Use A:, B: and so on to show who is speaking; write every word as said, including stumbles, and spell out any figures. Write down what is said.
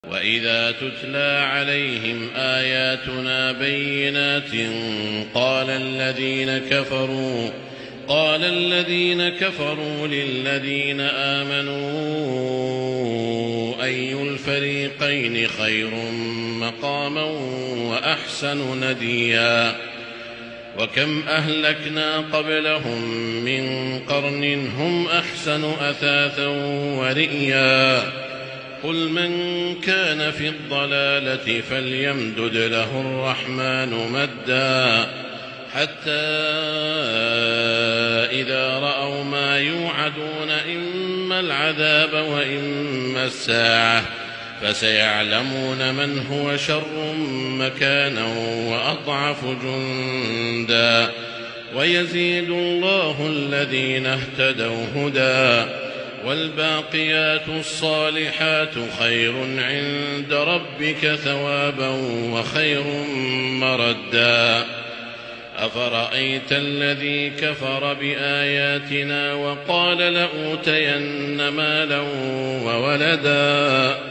A: وإذا تتلى عليهم آياتنا بينات قال الذين كفروا قال الذين كفروا للذين آمنوا أي الفريقين خير مقاما وأحسن نديا وكم أهلكنا قبلهم من قرن هم أحسن أثاثا ورئيا قل من كان في الضلالة فليمدد له الرحمن مدا حتى إذا رأوا ما يوعدون إما العذاب وإما الساعة فسيعلمون من هو شر مكانا وأضعف جندا ويزيد الله الذين اهتدوا هدى والباقيات الصالحات خير عند ربك ثوابا وخير مردا أفرأيت الذي كفر بآياتنا وقال لأوتين مالا وولدا